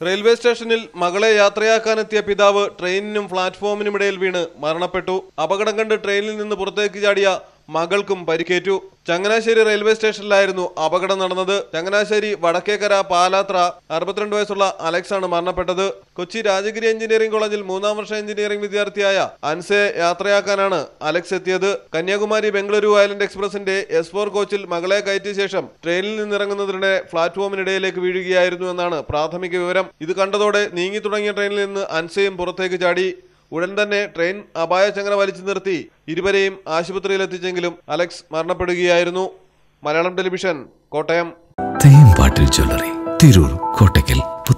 Railway സ്റ്റേഷനിൽ മകളെ യാത്രയാക്കാനെത്തിയ പിതാവ് ട്രെയിനിനും പ്ലാറ്റ്ഫോമിനുമിടയിൽ വീണ് മരണപ്പെട്ടു. അപകടം കണ്ട് ട്രെയിനിൽ നിന്ന് പുറത്തേക്ക് ചാടിയ മകൾക്കും പരിക്കേറ്റു. ചങ്ങനാശ്ശേരി റെയിൽവേ സ്റ്റേഷനിലായിരുന്നു അപകടം നടന്നത്. ചങ്ങനാശ്ശേരി വടക്കേക്കര പാലാത്ര 62 വയസ്സുള്ള അലക്സ് ആണ് മരണപ്പെട്ടത്. കൊച്ചി രാജഗിരി എഞ്ചിനീയറിംഗ് കോളേജിൽ 3ാം വർഷ എഞ്ചിനീയറിംഗ് വിദ്യാർത്ഥിയായ അൻസയെ യാത്രയാക്കാനാണ് അലക്സ് എത്തിയത്. കന്യാകുമാരി ബംഗളൂരു ഐലൻഡ് എക്സ്പ്രസിന്റെ S4 കോച്ചിൽ മകളെ കയറ്റിയ ശേഷം ട്രെയിനിൽ നിന്നിറങ്ങുന്നതിനിടെ പ്ലാറ്റ്ഫോമിനിടയിലേക്ക് വീഴുകയായിരുന്നു എന്നാണ് പ്രാഥമിക വിവരം. ഇത് കണ്ടതോടെ നീങ്ങി തുടങ്ങിയ ട്രെയിനിൽ നിന്ന് അൻസയും പുറത്തേക്ക് ചാടി. ഉടൻ തന്നെ ട്രെയിൻ അപായചങ്ങല വലിച്ചു നിർത്തി ഇരുവരെയും ആശുപത്രിയിൽ എത്തിച്ചെങ്കിലും അലക്സ് മരണപ്പെടുകയായിരുന്നു. മലയാളം ടെലിവിഷൻ, കോട്ടയം. തേമ്പാട്ടിൽ ജ്വല്ലറി, തിരൂർ, കോട്ടയ്ക്കൽ,